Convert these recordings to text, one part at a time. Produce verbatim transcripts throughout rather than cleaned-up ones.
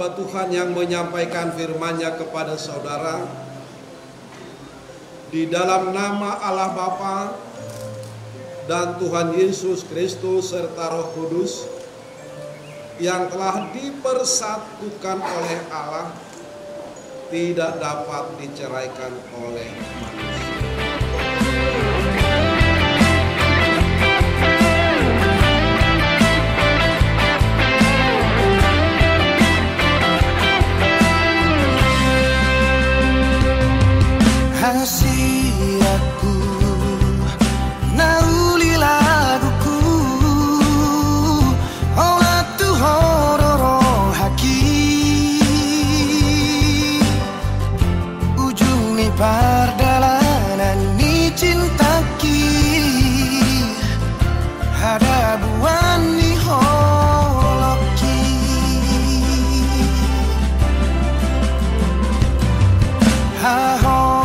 hamba Tuhan yang menyampaikan firman-Nya kepada saudara di dalam nama Allah Bapa dan Tuhan Yesus Kristus serta Roh Kudus yang telah dipersatukan oleh Allah, tidak dapat diceraikan oleh manusia. Hasiaku nauli laguku olah tu hororo haki ujung ni pardalanan ni cintaki ada buan ni holoki ha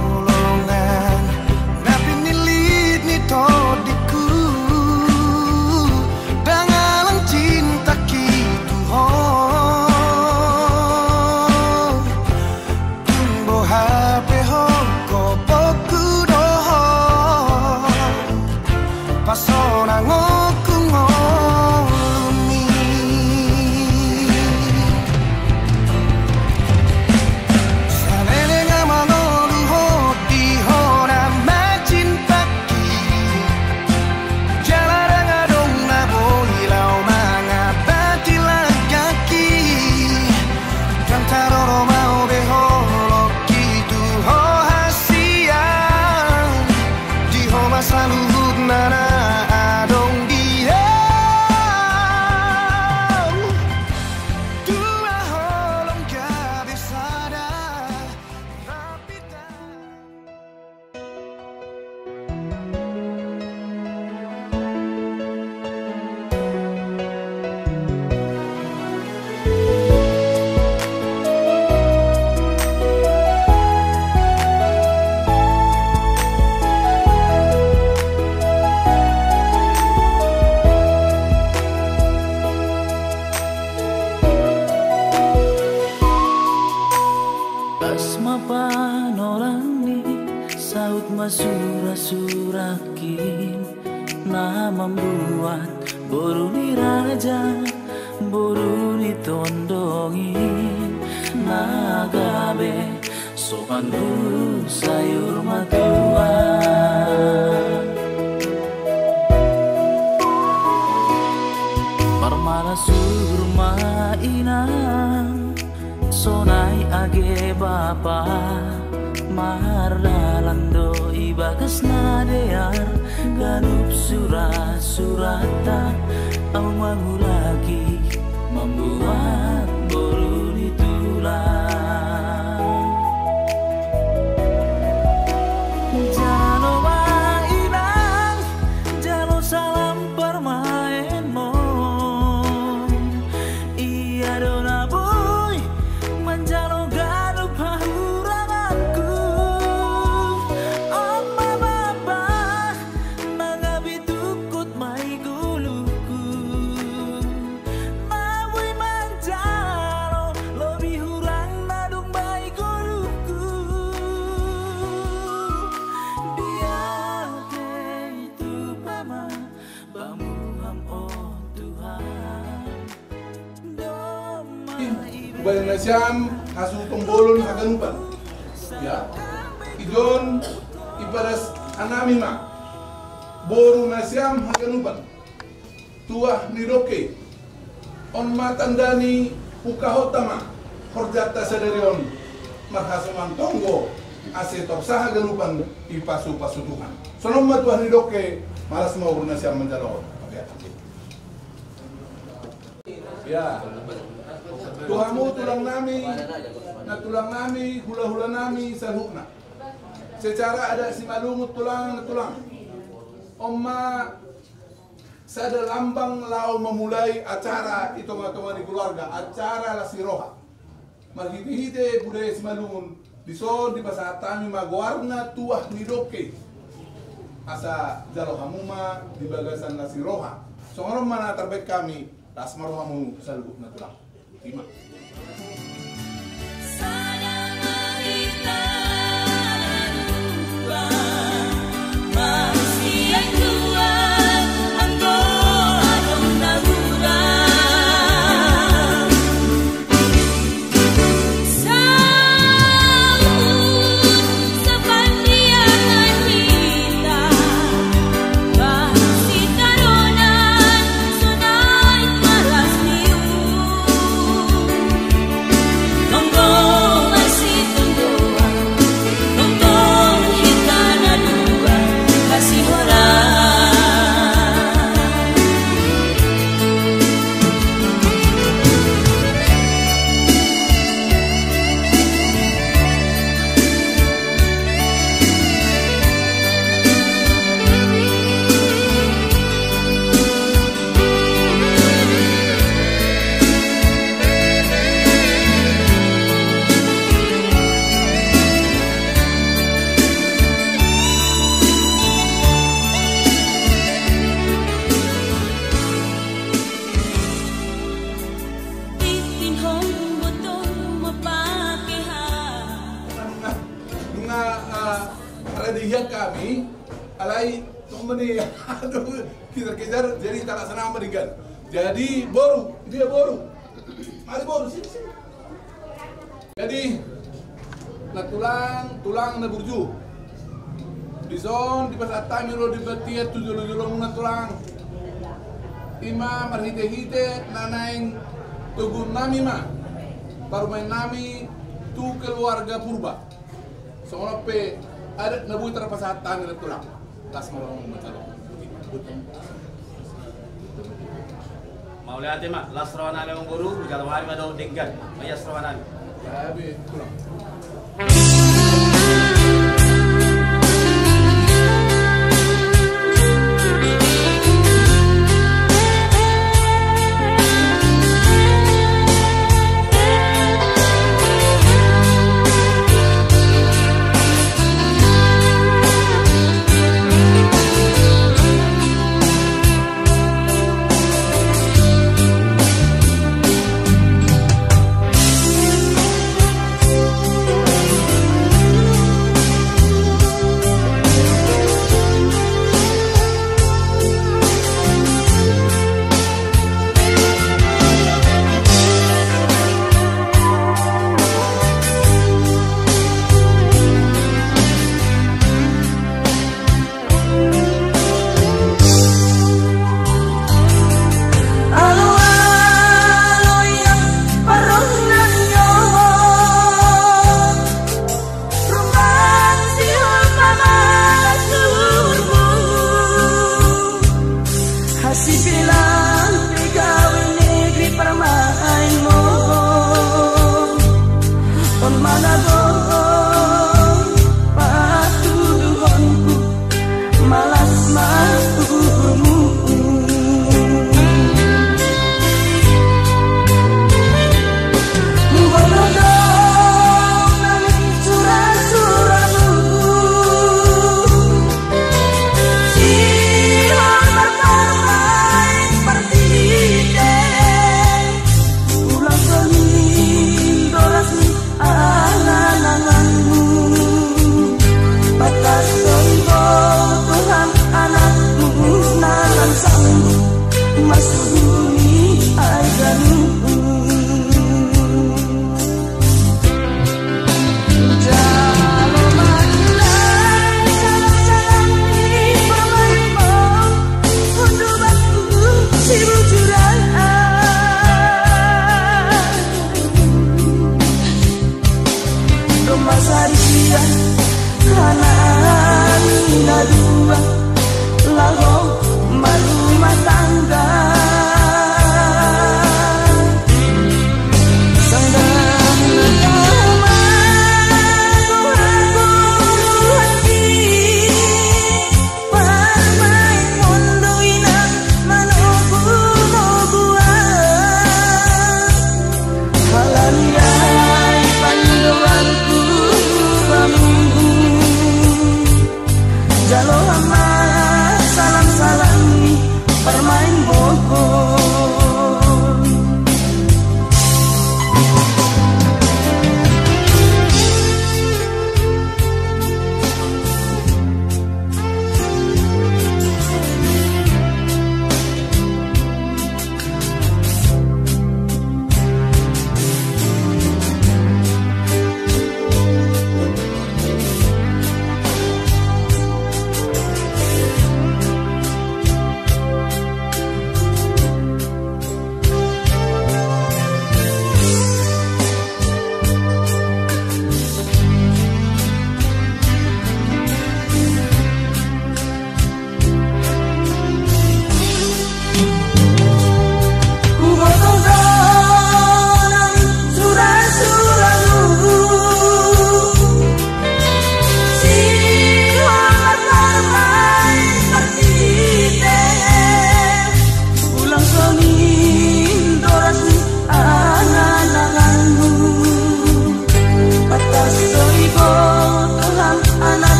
surasurakin na membuat boruni raja boruni tondongin nagabe sopan buru sayur matua parmala surma inang sonai age bapa Mardalando ibagas nadear ganup surat surata au mangu lagi membuat boru ditulang jalo mainang jalo salam permain mo iya dona boy menjalo ganup Bayan nasyam hasu tombolon haganupan ya ijon iparas anami ma boru nasyam haganupan tuah niroke on matandani ukahotama horjata sadarion marhasuman tonggo ase toksa haganupan ipasu pasu Tuhan sonom tuah niroke malas mau nasyam menjalo ya Tuhamu tulang nami, na tulang nami, hula-hula nami, salhukna. Secara ada si malumut tulang na tulang. Oma sada lambang lau memulai acara itu teman-teman di keluarga, acara lasiroha. Marhiti-hite budaya si malungun, dison di pasatami magwarna tuah nidoke. Asa jalohamuma di bagasan lasiroha. Songorom mana terbaik kami, tasmarohamu salhukna tulang. Ima. Lihat kami, alai company kita kejar jadi tak laksana Amerikan. Jadi boru, dia boru. Mari boru sini sini. Jadi na tulang tulang na burju. Di zon di pasar Tamiro di batia tujuh lulung na tulang. Ima marhite-hite nanaing tugun nami ma. Baru main nami tu keluarga purba. Soalnya pe ada nabuhi terpasatan dari tulang. Tas mau mencalon. Mau lihat ya mak, lasrawan ale guru, kalau hari ada denggan, maya lasrawan ale. Tapi tulang. Lalu rumah tangga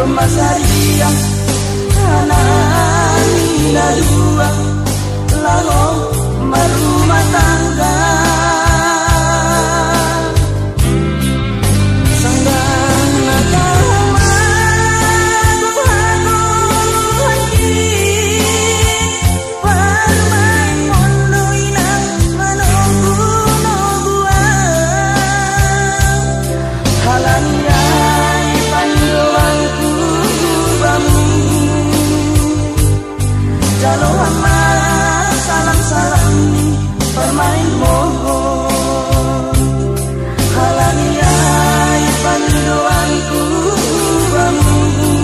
Masaria anak Nina dua lalu merumah tangga sanggang nakama Tuhanku lagi bermain mondo inang menunggu nobuan halania Jalo hama salam-salam permain mohon halaniai pandoanku bamu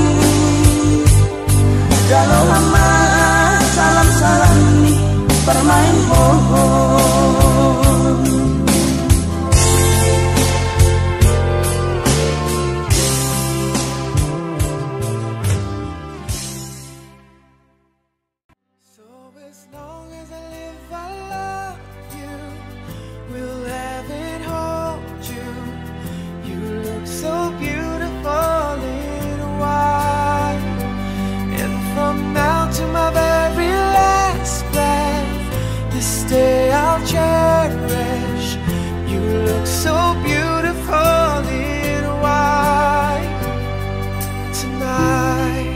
Jalo hama salam-salam permain mohon As long as I live, I love you. Will heaven hold you? You look so beautiful in white. And from now to my very last breath, this day I'll cherish. You look so beautiful in white tonight.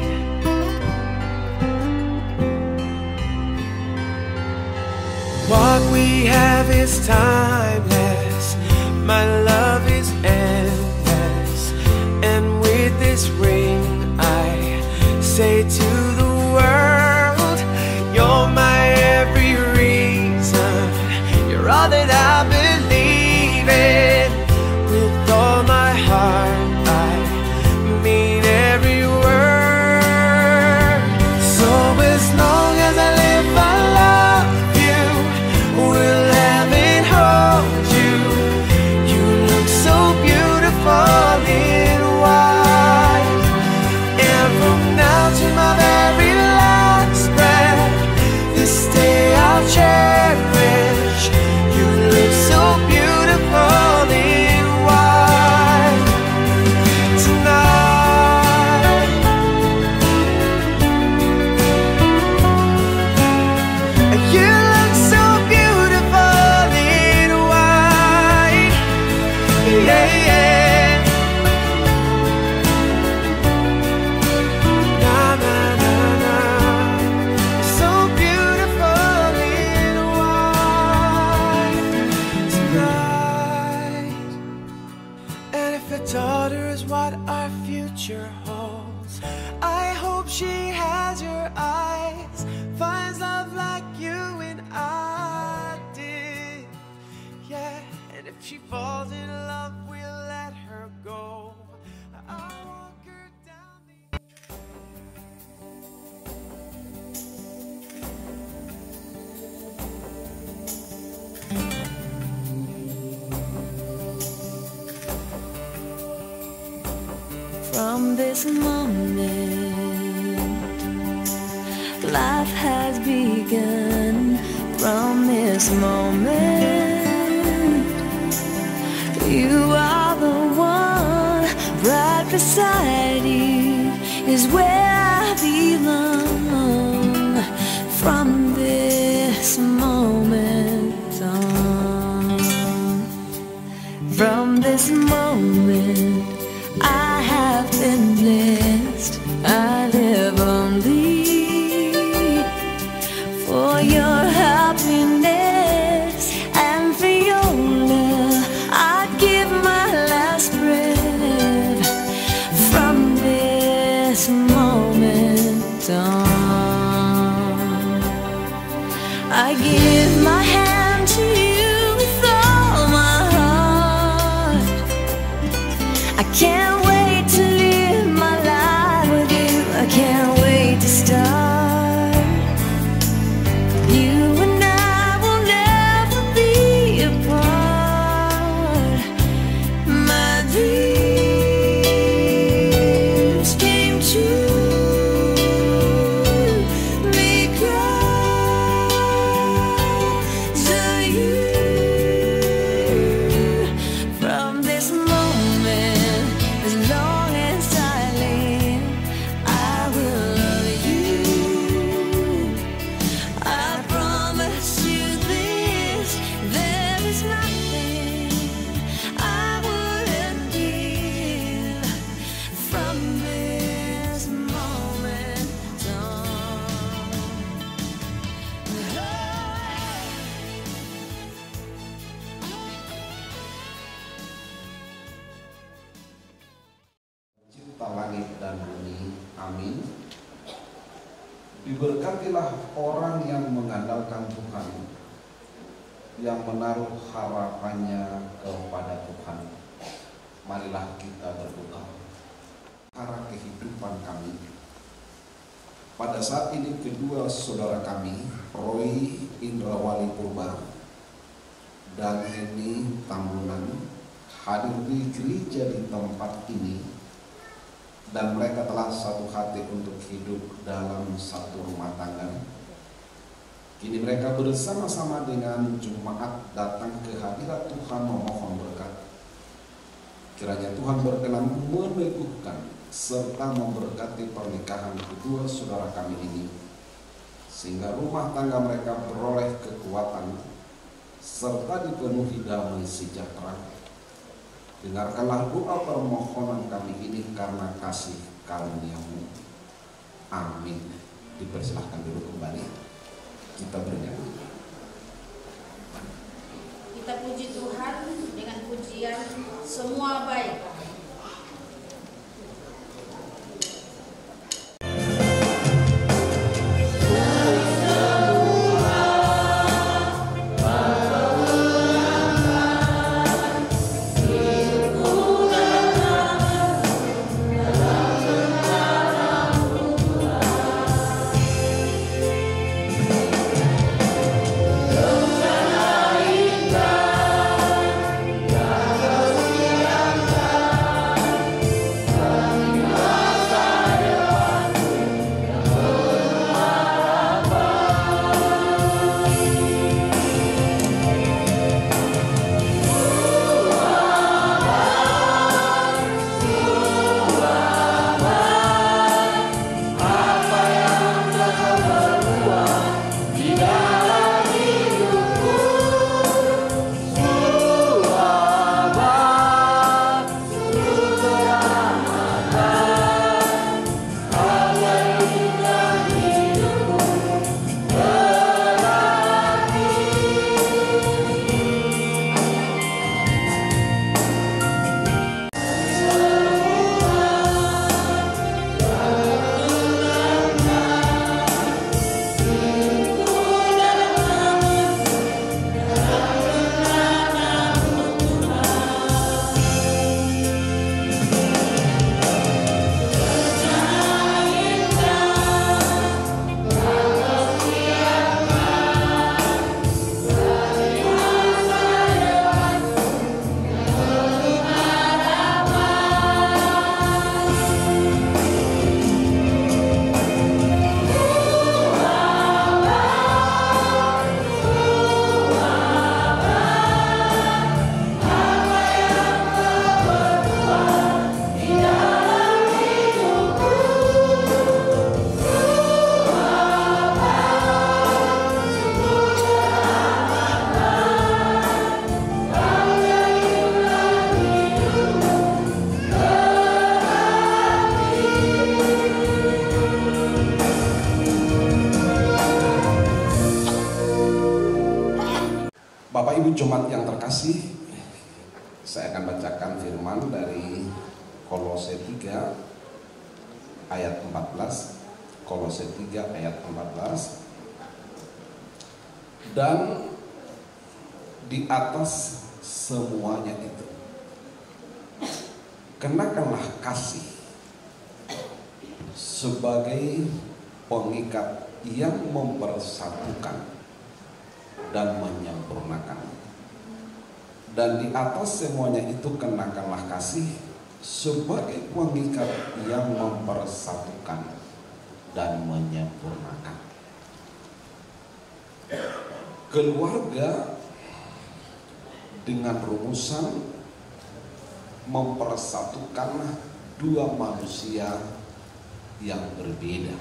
What we have is timeless, my love is endless. And with this ring I say to the world, you're my every reason. You're all that I believe in. With all my heart I mean every word. So as long as I live I love you. Will heaven hold you? You look so beautiful in white. And from now to my very last breath, this day I'll cherish. You look so beautiful in white tonight. You look so yeah, yeah. Na, na, na, na. So beautiful in white tonight. And if a daughter is what our future holds, I hope she has your eyes, finds love like you and I did. Yeah. And if she falls in love, we'll let her go. I'll walk her down the... From this moment, life has begun. From this moment, you are the one. Right beside you is where I belong. From this moment on, from this moment I have been blessed. I live only for your happiness and for your love. I give my last breath. From this moment on, I give my hand to you with all my heart. I can't wait to live my life with you. I can't wait to start. You and I will never be apart. My dreams came true because of you. From this moment, as Amin. Diberkatilah orang yang mengandalkan Tuhan, yang menaruh harapannya kepada Tuhan. Marilah kita berdoa. Arah kehidupan kami. Pada saat ini kedua saudara kami, Roy Indrawali Purba dan Heni Tambunan, hadir di gereja di tempat ini, dan mereka telah satu hati untuk hidup dalam satu rumah tangga. Kini mereka bersama-sama dengan jemaat datang ke hadirat Tuhan memohon berkat. Kiranya Tuhan berkenan meneguhkan serta memberkati pernikahan kedua saudara kami ini, sehingga rumah tangga mereka beroleh kekuatan serta dipenuhi damai sejahtera. Dengarkanlah doa permohonan kami ini karena kasih karunia-Mu. Amin. Dipersilahkan dulu kembali. Kita bernyanyi. Kita puji Tuhan dengan pujian semua baik. Bapak Ibu Jemaat yang terkasih, saya akan bacakan firman dari Kolose tiga ayat empat belas. Kolose tiga ayat empat belas. Dan di atas semuanya itu, kenakanlah kasih sebagai pengikat yang mempersatukan dan menyempurnakan. Dan di atas semuanya itu kenakanlah kasih sebagai pengikat yang mempersatukan dan menyempurnakan. Keluarga dengan rumusan mempersatukan dua manusia yang berbeda.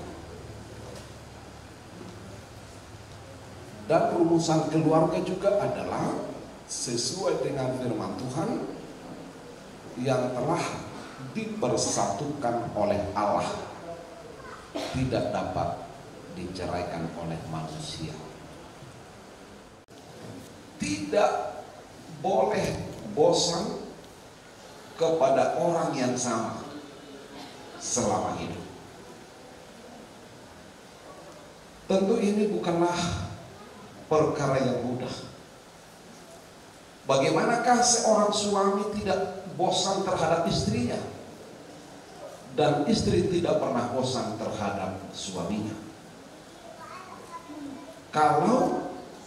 Dan rumusan keluarga juga adalah sesuai dengan firman Tuhan yang telah dipersatukan oleh Allah, tidak dapat diceraikan oleh manusia. Tidak boleh bosan kepada orang yang sama selama hidup. Tentu ini bukanlah perkara yang mudah. Bagaimanakah seorang suami tidak bosan terhadap istrinya dan istri tidak pernah bosan terhadap suaminya? Kalau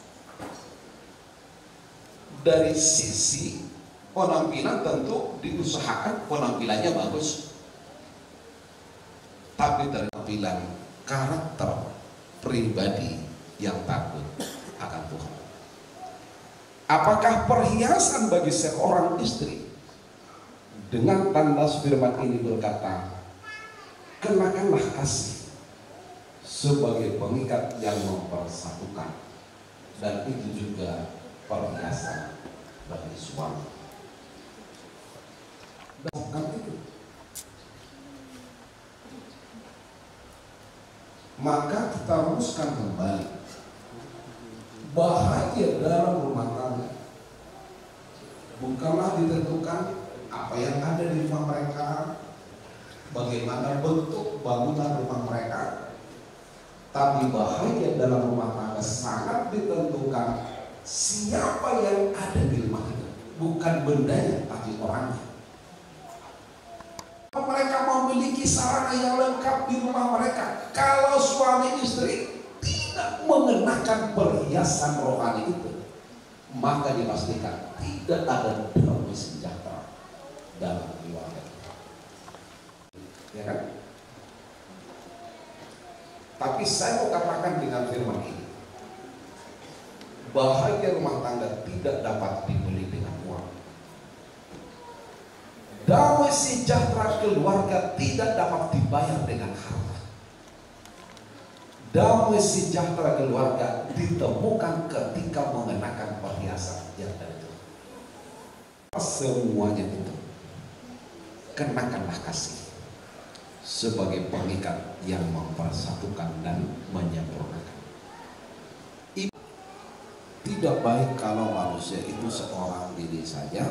dari sisi penampilan tentu diusahakan penampilannya bagus, tapi dari tampilan karakter pribadi yang takut akan Tuhan. Apakah perhiasan bagi seorang istri dengan tanda firman ini berkata, kenakanlah kasih sebagai pengikat yang mempersatukan, dan itu juga perhiasan bagi suami. Bukan itu. Maka kita rumuskan kembali, bahagia dalam rumah tangga bukanlah ditentukan apa yang ada di rumah mereka, bagaimana bentuk bangunan rumah mereka, tapi bahagia dalam rumah tangga sangat ditentukan siapa yang ada di rumah itu, bukan bendanya tapi orangnya. Mereka memiliki sarana yang lengkap di rumah mereka. Kalau suami istri tidak mengenakan perhiasan rohani itu, maka dipastikan tidak ada damai sejahtera dalam keluarga. Ya kan? Tapi saya mau katakan dengan firman ini, bahagia rumah tangga tidak dapat dibeli dengan uang. Damai sejahtera keluarga tidak dapat dibayar dengan harta. Damai sejahtera keluarga ditemukan ketika mengenakan perhiasan yang dari Tuhan. Semuanya itu kenakanlah kasih sebagai pengikat yang mempersatukan dan menyempurnakan. Tidak baik kalau manusia itu seorang diri saja.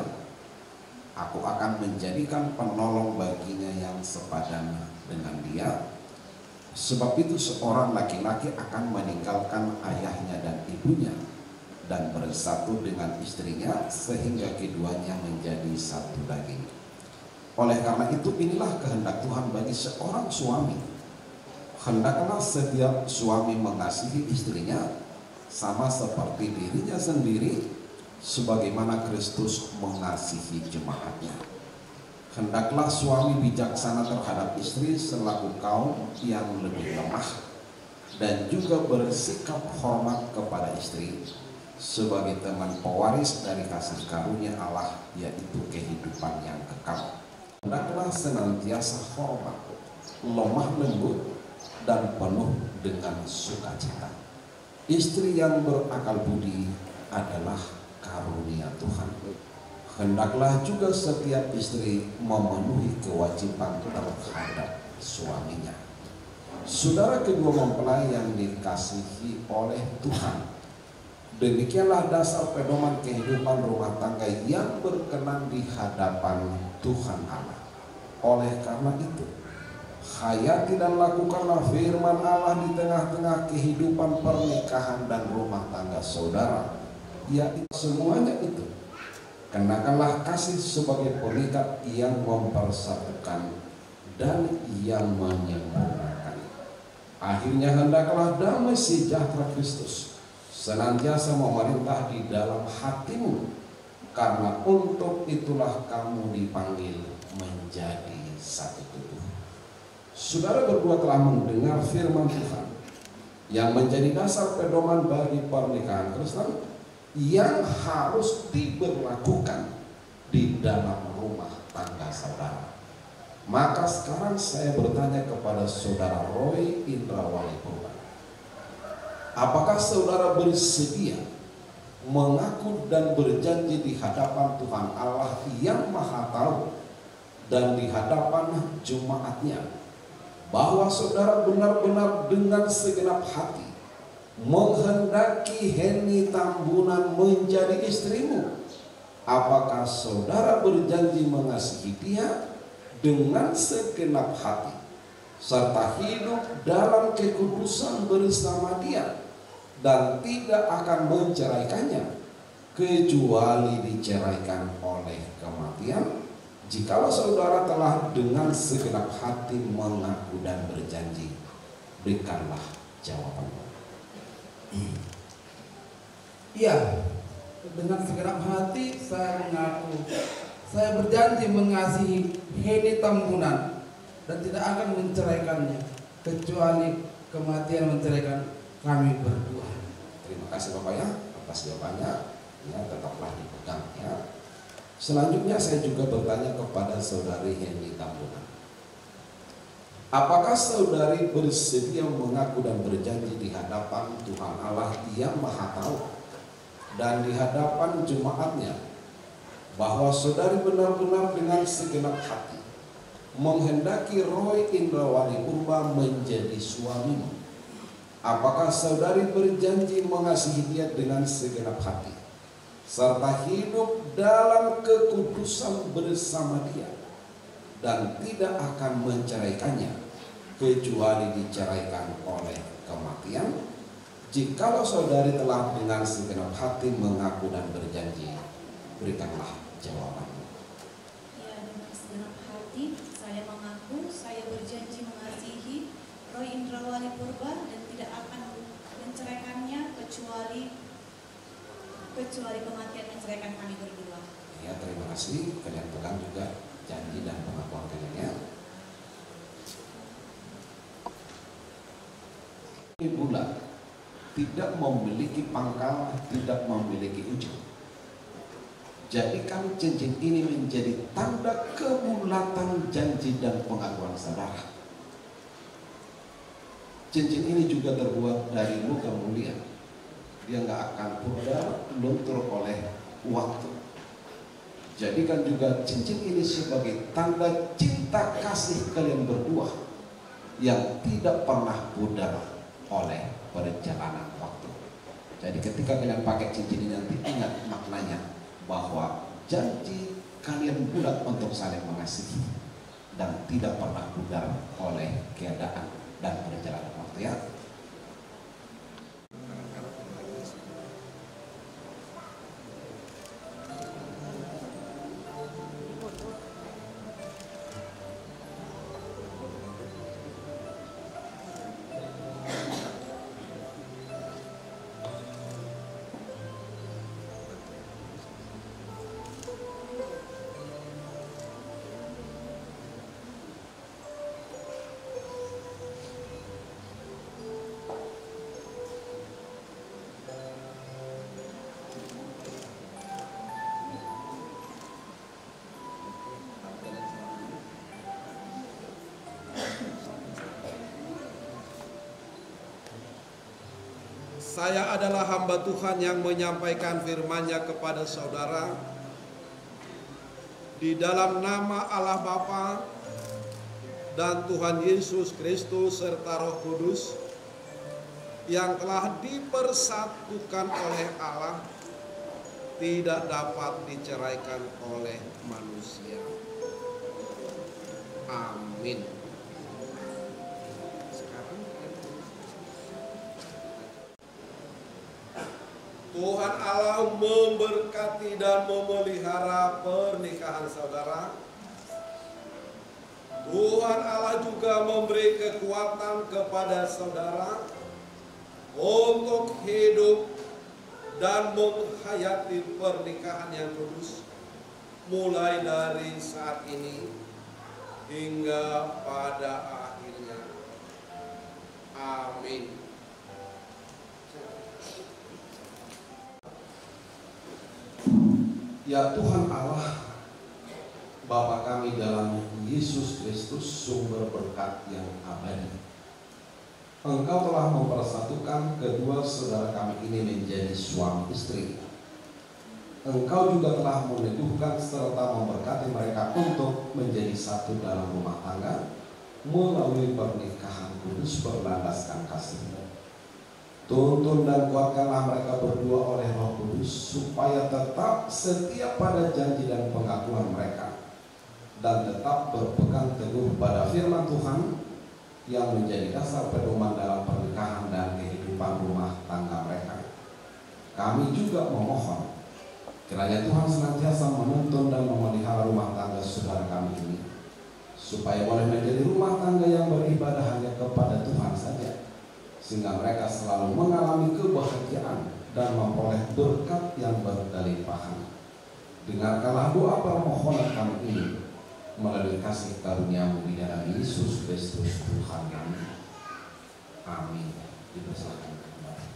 Aku akan menjadikan penolong baginya yang sepadan dengan dia. Sebab itu seorang laki-laki akan meninggalkan ayahnya dan ibunya dan bersatu dengan istrinya sehingga keduanya menjadi satu daging. Oleh karena itu inilah kehendak Tuhan bagi seorang suami. Hendaklah setiap suami mengasihi istrinya sama seperti dirinya sendiri, sebagaimana Kristus mengasihi jemaatnya. Hendaklah suami bijaksana terhadap istri selaku kaum yang lebih lemah, dan juga bersikap hormat kepada istri sebagai teman pewaris dari kasih karunia Allah, yaitu kehidupan yang kekal. Hendaklah senantiasa hormat, lemah lembut, dan penuh dengan sukacita. Istri yang berakal budi adalah karunia Tuhan. Hendaklah juga setiap istri memenuhi kewajiban terhadap suaminya. Saudara kedua mempelai yang dikasihi oleh Tuhan, demikianlah dasar pedoman kehidupan rumah tangga yang berkenan di hadapan Tuhan Allah. Oleh karena itu, hayati dan lakukanlah firman Allah di tengah-tengah kehidupan pernikahan dan rumah tangga saudara, yaitu semuanya itu kenakanlah kasih sebagai pengikat yang mempersatukan dan yang menyempurnakan. Akhirnya hendaklah damai sejahtera Kristus senantiasa memerintah di dalam hatimu, karena untuk itulah kamu dipanggil menjadi satu tubuh. Saudara berdua telah mendengar firman Tuhan yang menjadi dasar pedoman bagi pernikahan Kristen yang harus diberlakukan di dalam rumah tangga saudara. Maka sekarang saya bertanya kepada saudara Roy Indrawali Purba, apakah saudara bersedia mengaku dan berjanji di hadapan Tuhan Allah yang Maha Tahu dan di hadapan jemaatnya bahwa saudara benar-benar dengan segenap hati menghendaki Heni Tambunan menjadi istrimu? Apakah saudara berjanji mengasihi dia dengan segenap hati serta hidup dalam kekudusan bersama Dia, dan tidak akan menceraikannya kecuali diceraikan oleh kematian, jikalau saudara telah dengan segenap hati mengaku dan berjanji. Berikanlah jawabannya. Iya, dengan segenap hati saya mengaku, saya berjanji mengasihi Heni Tambunan dan tidak akan menceraikannya kecuali kematian menceraikan kami berdua. Terima kasih Bapak ya atas jawabannya. Ya, tetaplah dipegang ya. Selanjutnya saya juga bertanya kepada saudari Heni Tambunan. Apakah saudari bersedia mengaku dan berjanji di hadapan Tuhan Allah Yang Maha Tahu dan di hadapan jemaatnya bahwa saudari benar-benar dengan segenap hati menghendaki Roy Indrawali Purba menjadi suamimu? Apakah saudari berjanji mengasihi dia dengan segenap hati serta hidup dalam kekudusan bersama dia dan tidak akan menceraikannya kecuali diceraikan oleh kematian, jikalau saudari telah dengan segenap hati mengaku dan berjanji? Berikanlah jawabannya. Ya, dengan segenap hati saya mengaku saya berjanji mengasihi Roy Indrawali Purba dan tidak akan menceraikannya kecuali kecuali kematian menceraikan kami berdua. Ya, terima kasih. Kalian pegang juga janji dan pengakuan kalian ya. Ini bulan tidak memiliki pangkal, tidak memiliki ujung. Jadikan cincin ini menjadi tanda kebulatan janji dan pengakuan saudara. Cincin ini juga terbuat dari logam mulia. Dia nggak akan pudar, luntur oleh waktu. Jadikan juga cincin ini sebagai tanda cinta kasih kalian berdua yang tidak pernah pudar oleh perjalanan waktu. Jadi ketika kalian pakai cincin ini nanti ingat maknanya bahwa janji kalian bulat untuk saling mengasihi dan tidak pernah pudar oleh keadaan dan perjalanan waktu ya. Saya adalah hamba Tuhan yang menyampaikan firman-Nya kepada saudara di dalam nama Allah Bapa dan Tuhan Yesus Kristus serta Roh Kudus yang telah dipersatukan oleh Allah, tidak dapat diceraikan oleh manusia. Amin. Tuhan Allah memberkati dan memelihara pernikahan saudara. Tuhan Allah juga memberi kekuatan kepada saudara untuk hidup dan menghayati pernikahan yang kudus mulai dari saat ini hingga pada akhirnya. Amin. Ya Tuhan Allah, Bapa kami dalam Yesus Kristus, sumber berkat yang abadi. Engkau telah mempersatukan kedua saudara kami ini menjadi suami istri. Engkau juga telah meneguhkan serta memberkati mereka untuk menjadi satu dalam rumah tangga melalui pernikahan kudus berlandaskan kasih. Tuntun dan kuatkanlah mereka berdua oleh Roh Kudus supaya tetap setia pada janji dan pengakuan mereka dan tetap berpegang teguh pada firman Tuhan yang menjadi dasar pedoman dalam pernikahan dan kehidupan rumah tangga mereka. Kami juga memohon kiranya Tuhan senantiasa menuntun dan memelihara rumah tangga saudara kami ini, supaya boleh menjadi rumah tangga yang beribadah hanya kepada Tuhan saja, sehingga mereka selalu mengalami kebahagiaan dan memperoleh berkat yang berkelimpahan. Dengarkanlah doa permohonan kami ini melalui kasih karunia-Mu di dalam Yesus Kristus Tuhan kami. Amin. Dipersilakan kembali.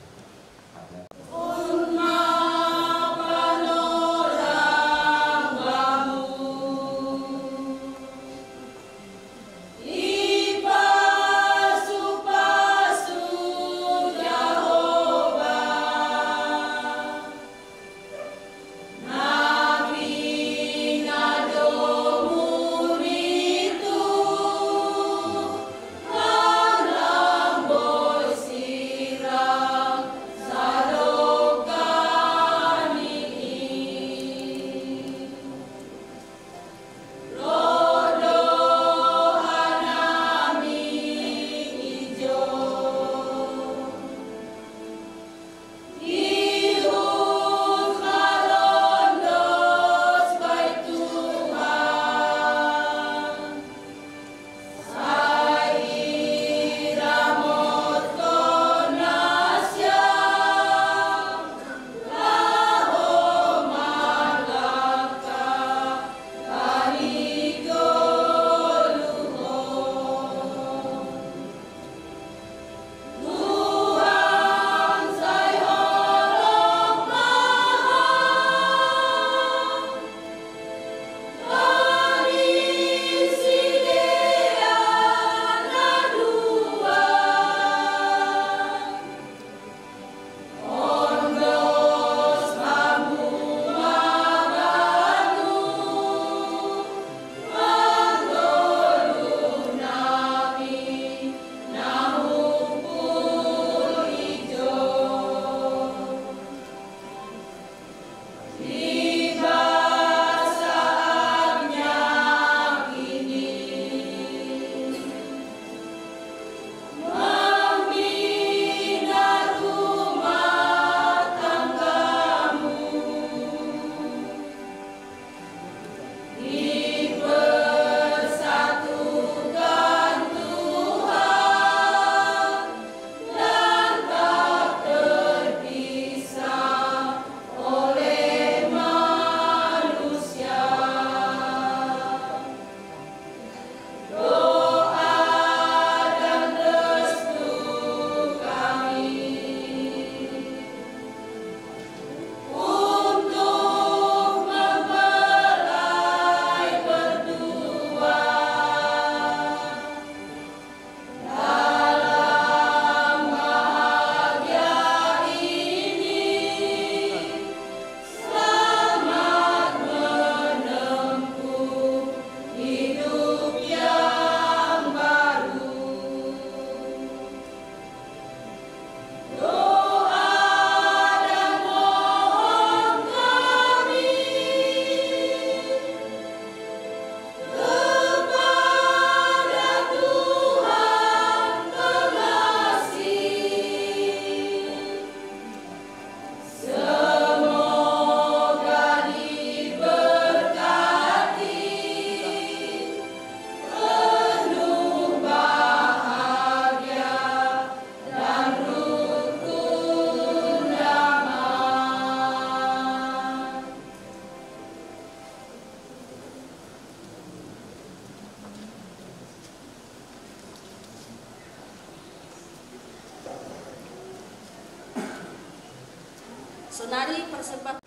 Senari persembahkan.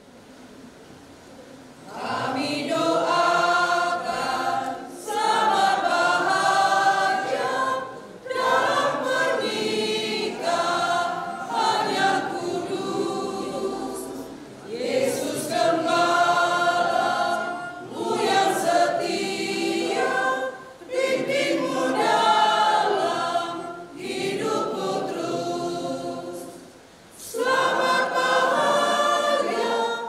Kami doakan selamat bahagia dalam pernikahan yang kudus. Yesus Gembala-Mu yang setia, pimpinmu dalam hidupku terus. Selamat bahagia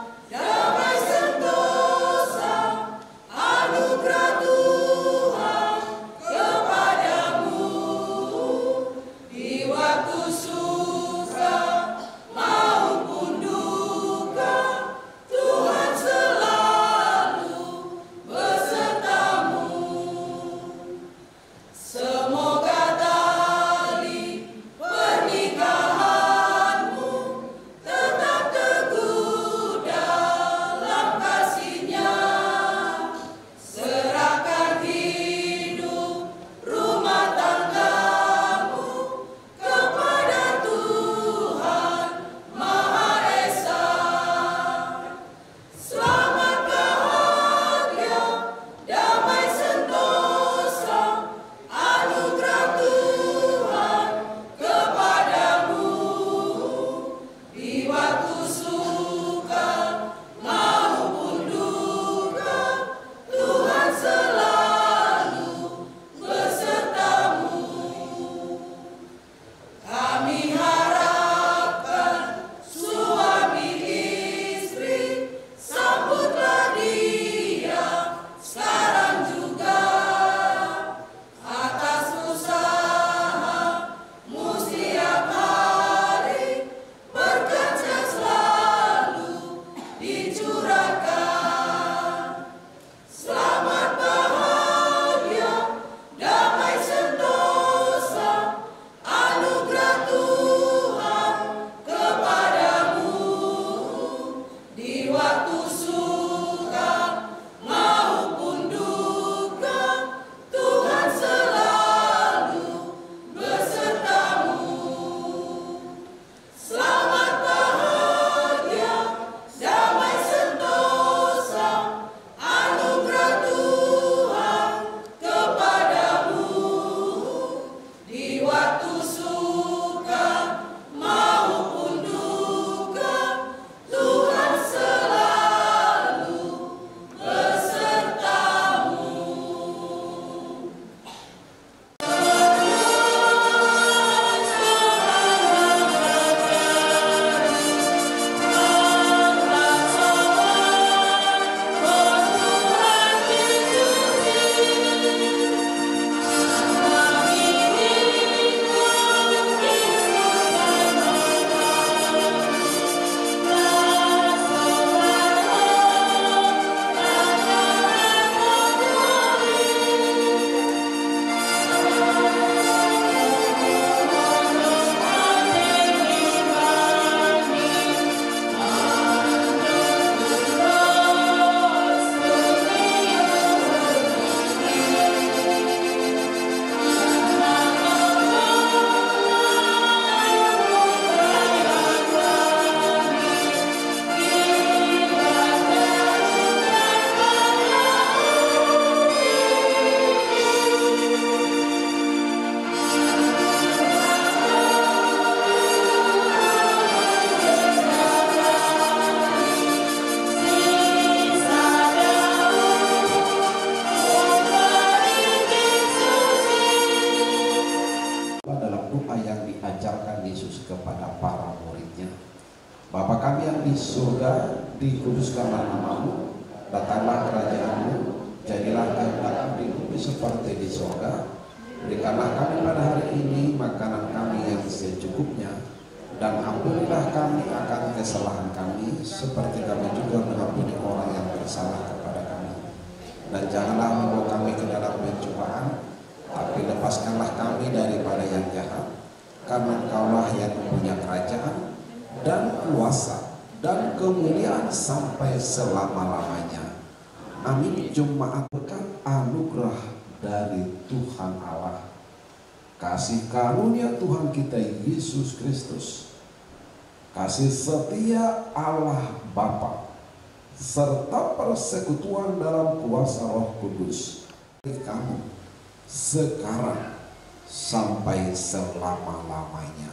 kami yang di surga, dikuduskanlah namamu, datanglah kerajaanmu, jadilah kehendakmu di bumi seperti di surga. Berikanlah kami pada hari ini makanan kami yang secukupnya, dan ampunilah kami akan kesalahan kami, seperti kami juga mengampuni orang yang bersalah kepada kami. Dan janganlah membawa kami ke dalam pencobaan, tapi lepaskanlah kami daripada yang jahat, karena Engkaulah yang mempunyai kerajaan dan kuasa dan kemuliaan sampai selama-lamanya. Amin. Jemaat berkat anugerah dari Tuhan Allah, kasih karunia Tuhan kita Yesus Kristus, kasih setia Allah Bapa, serta persekutuan dalam kuasa Roh Kudus kamu sekarang sampai selama-lamanya.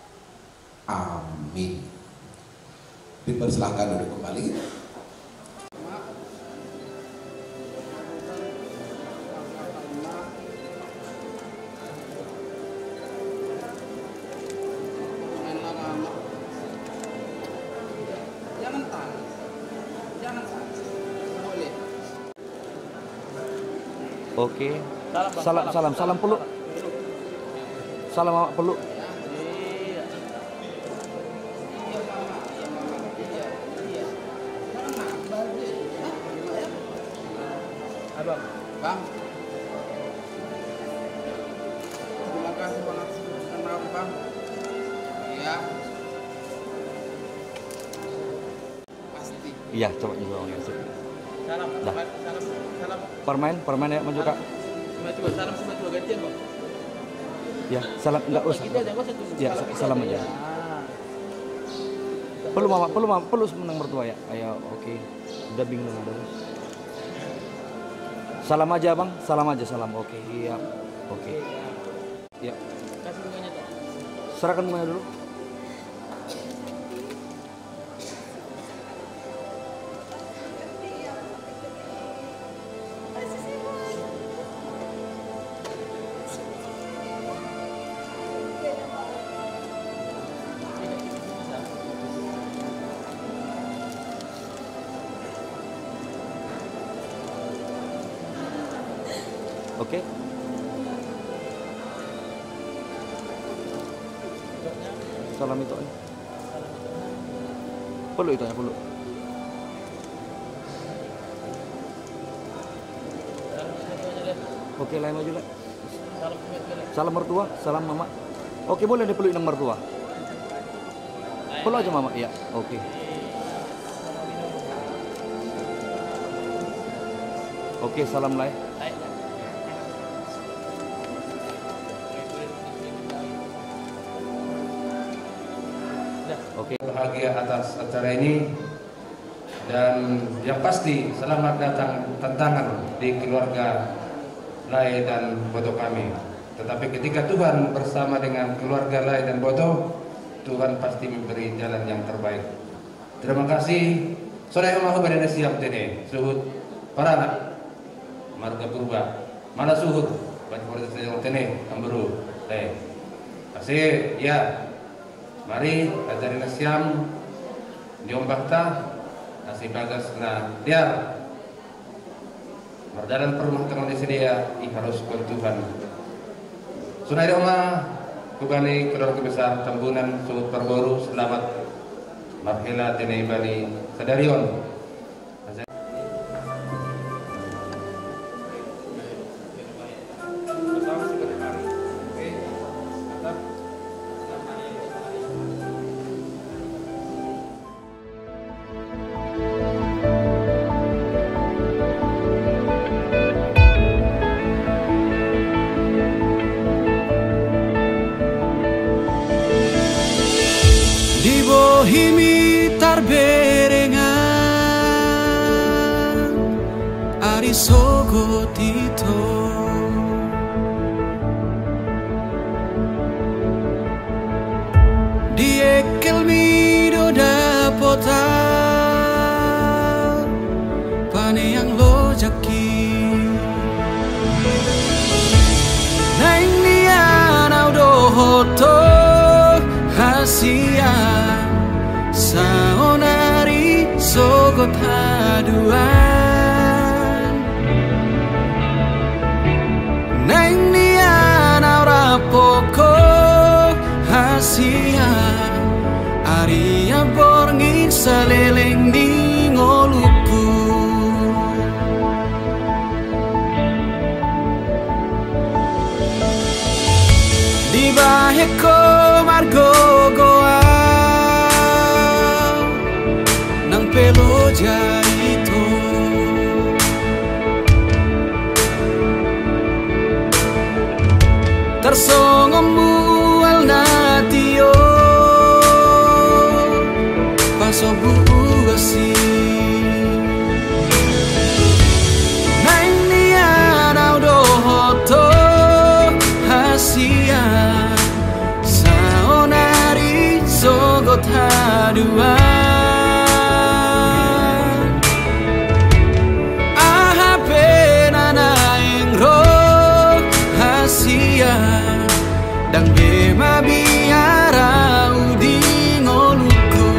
Amin. Dipersilahkan duduk kembali. Oke. Salam salam salam peluk. Salam awak peluk. Abang, Bang. Terima kasih banget kenal Bang. Iya. Pasti. Iya, coba juga Bang ya. Salam, salam, salam. Permen, permen ya maju Kak. Cuma coba salam sama coba gantian, Bang. Ya, salam enggak usah. Ya, salam aja. Perlu mama, perlu mama, perlu menang mertua ya. Ayo, oke. Udah bingung udah. Salam aja Bang, salam aja salam. Oke, iya. Oke. Ya. Kasih bunganya tuh. Serahkan bunganya dulu. Oke. Salam itu aja. Peluk itu aja, peluk. Oke, lain maju lah. Salam mertua, salam mama. Oke, boleh dipeluk yang mertua. Peluk aja mama, iya. Oke. Oke, salam lah. Oke, bahagia atas acara ini, dan yang pasti selamat datang tantangan di keluarga Lai dan Boto kami. Tetapi ketika Tuhan bersama dengan keluarga Lai dan Boto, Tuhan pasti memberi jalan yang terbaik. Terima kasih. Sore mahu berada siap tene suhut para anak marga purba mana suhut banyak berada siap tene amburu Lai. Kasih ya. Mari ajarin siam diom bakta nasi bagas na dia berjalan perumah tengah di sedia i harus pun Tuhan. Sunai rumah kubani keluarga besar Tambunan Suhut Perboru selamat marhela tenai Bali Sadarion. Di bohimi tarberengan sogot haduan neng nian aura pokok hasia Aria borngin saleleng di ngoluku di baheko margo goa nang pelo jaito tersongomu al natio pasobu asi nang nian audo hoto hasia saonari sogot haduan aha penana engro hasia dan bema biara udi ngoluku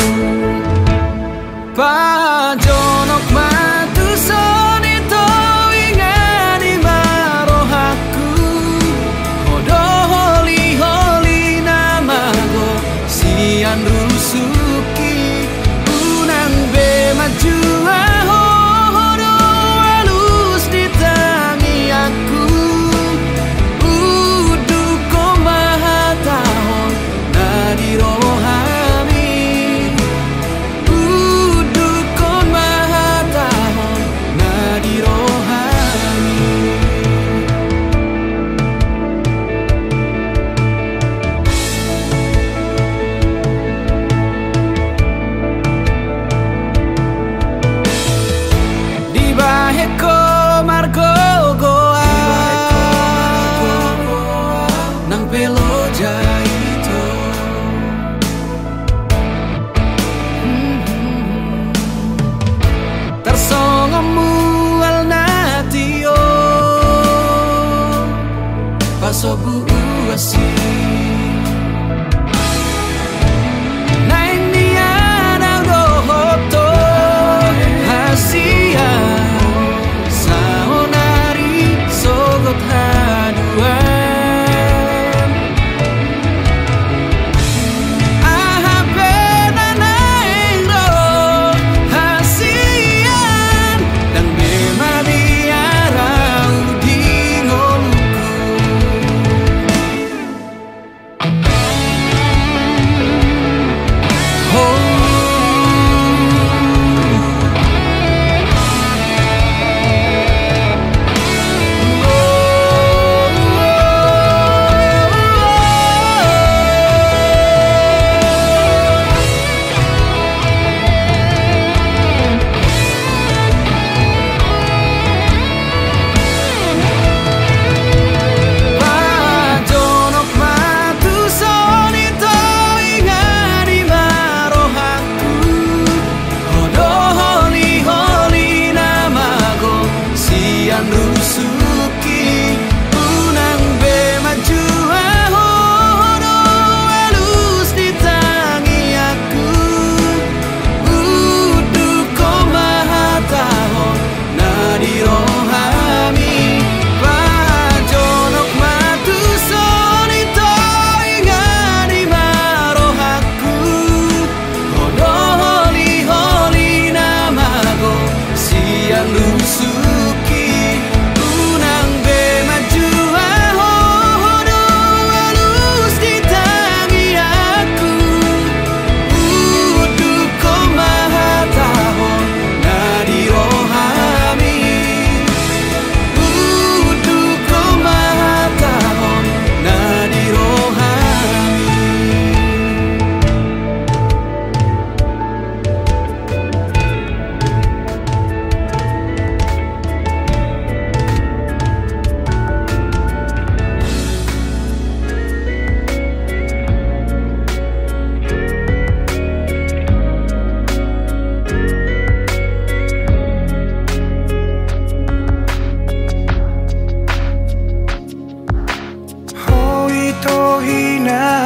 pajonok matu sonito ingani marohaku hodo holi holi namago sian rusuki unang bema jua hodo halus ditangi aku pasobu asi nang nian audo hoto hasia saonari sogot haduan aha penana engro hasian dan bema biara udi ngoluku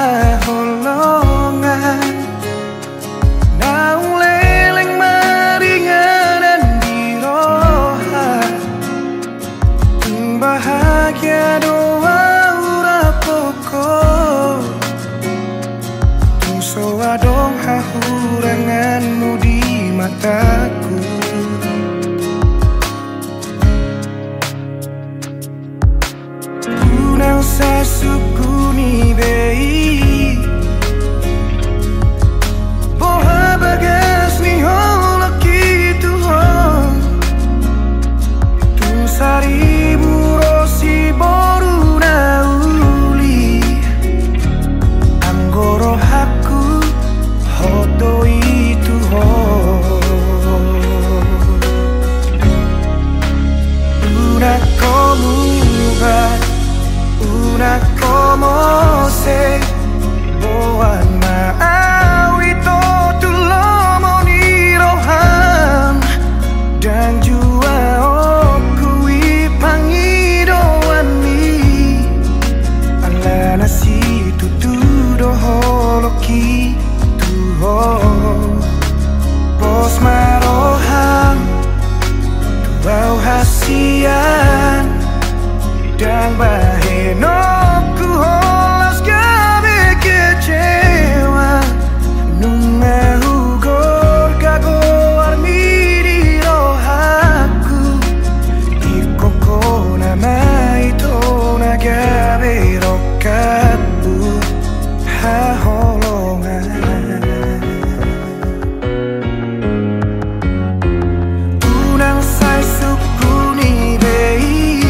Naung leleng mari mataku. Tu não sai sukuni bei Porra bagas ni holo kitu hon Tum saribu rosi boru na uli Anggoro haku hoto itu hon Una como va Una como se boan maawi to tulomo ni roham dan jua okui pangidoan ni ala nasi tutudo holoki tuho pos maroham tuau hasian dan bahenoku holas gabe kecewa nunga hugor gago armiri rohaku ikoko nama itu nagabe rokapu haholongan tunang sai sukuni dei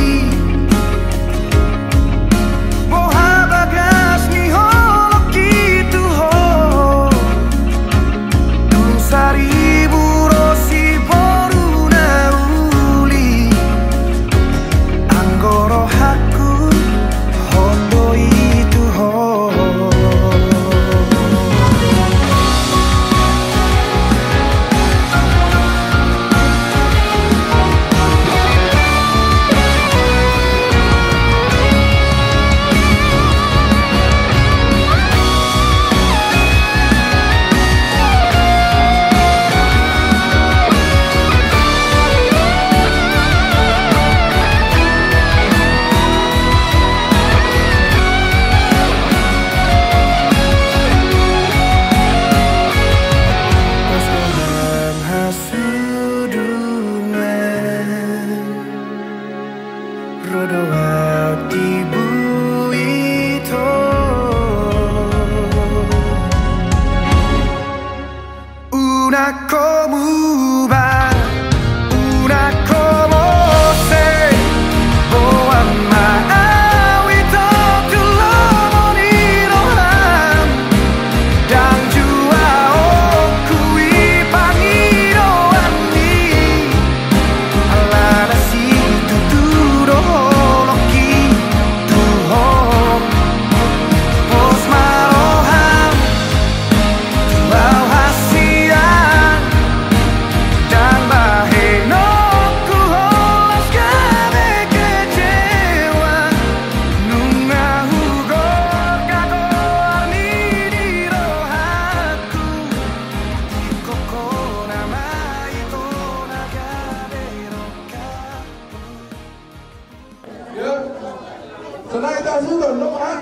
Senang kita sudah nomor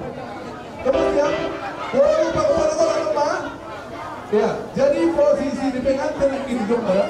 kemudian boleh pakai orang nomor ya jadi posisi di pengantin ini juga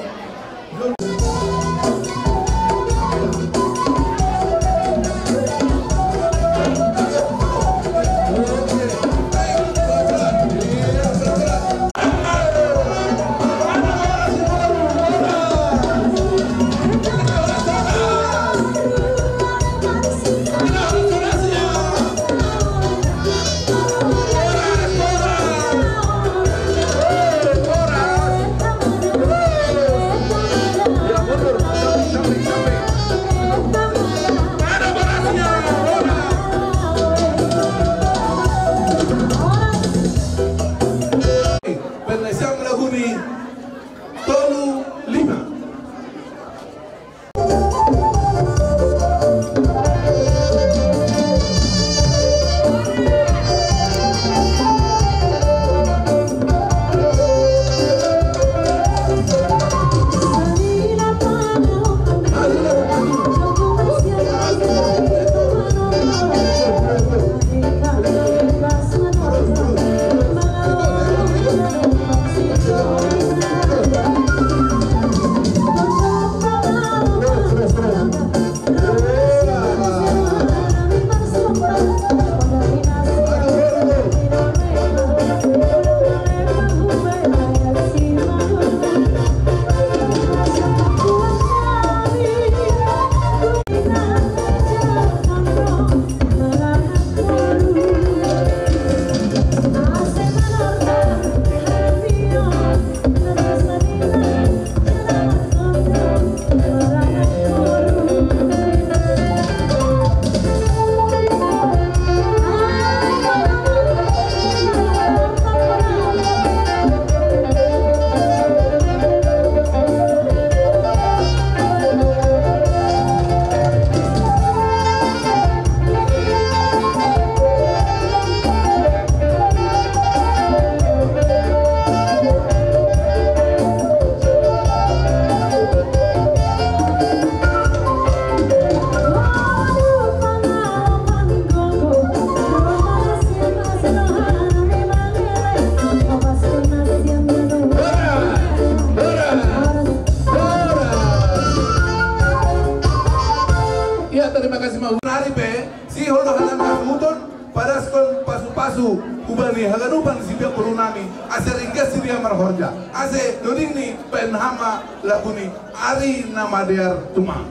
pe si holdo hanan mafuton padas kon pasu-pasu ubani haganupan si biak kurunami ase ringkas si dia marhorja ase nodini penhama laguni ari nama dear tumang.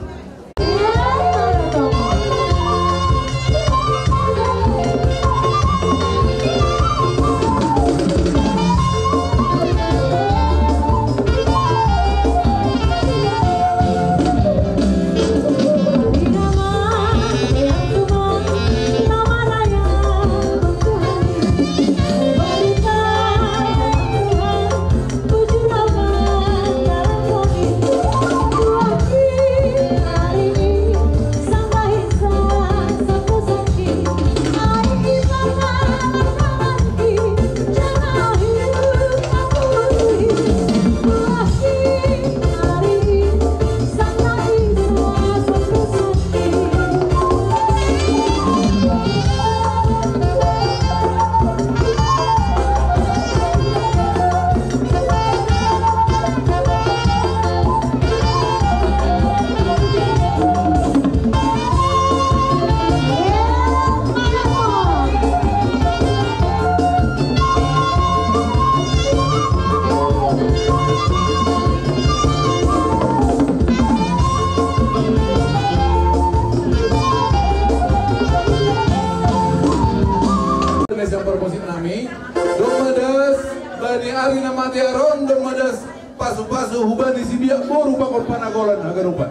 Ari nama tiaron dan madas pasu-pasu hubani si biak boru pakor panagolan hagarupan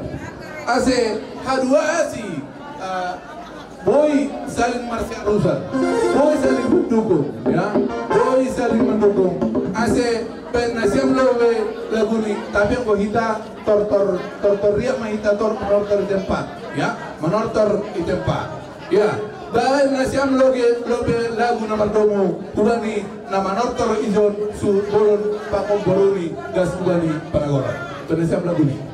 ase hadua asi uh, boy saling marsial rusak boy saling mendukung ya boy saling mendukung ase penasiam lobe laguni tapi yang kita tortor tortor riak mahita tor menortor tempat ya menortor di tempat ya bahan nasiam loge lobe lagu nama domo ubani nama nortor ijon su bolon pakom boroni gas ubani panagoran penasiam lagu ni.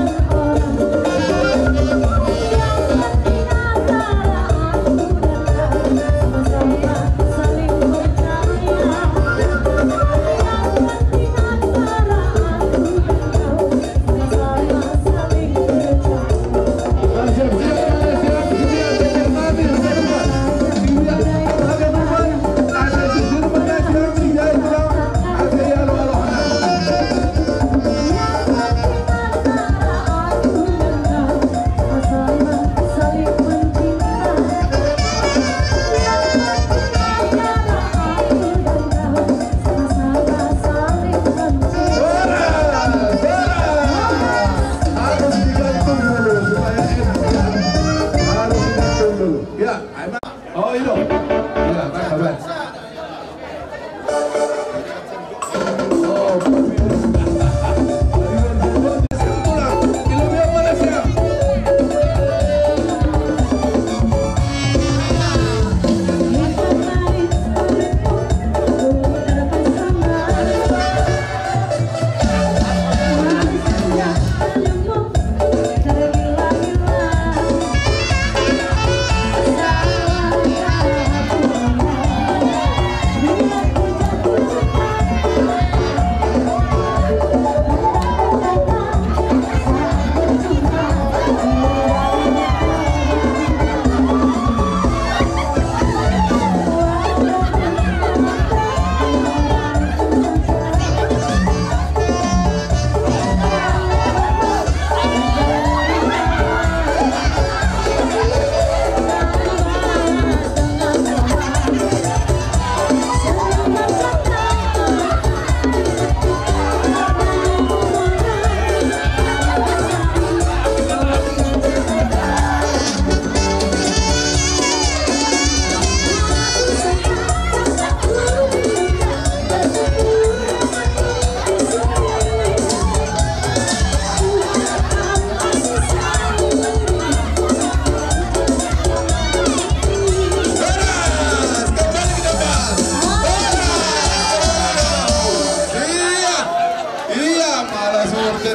Jangan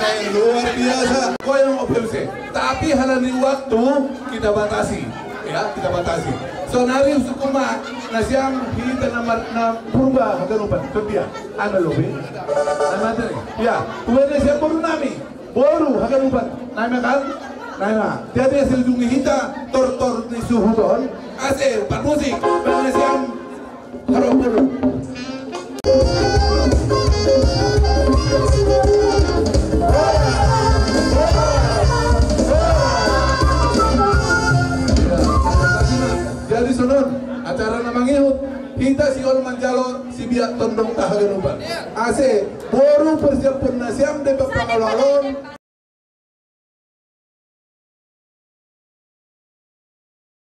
Eh, luar biasa. Kau yang O P L C. Tapi halani waktu kita batasi, ya kita batasi. Sonari sukuma nasyang hita na na purba haganupan kerja. Ano lobi? Nama tadi. Ya, tuwene siya boru nami. Boru haganupan. Nama kan? Nama. Tiada hasil dungi hita tor-tor ni suhuton. Ase, pak musik. Bagaimana siang karo boru. Jadi sonon acara namangihut kita si ol manjalo si biak tondong tahagenupan ase boru persiapan nasiam de papangalolon